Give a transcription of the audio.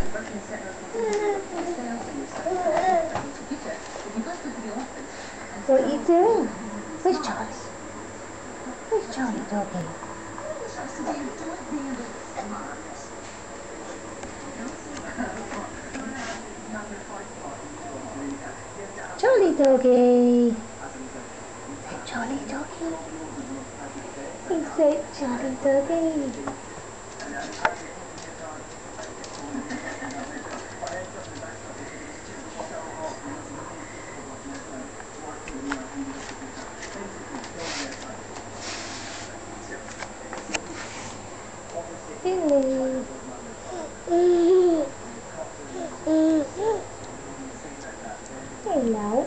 What are you doing? Where's Charlie? Where's Charlie doggy? Charlie doggy. Is that Charlie doggy? Is that Charlie doggy? Finley. Hello.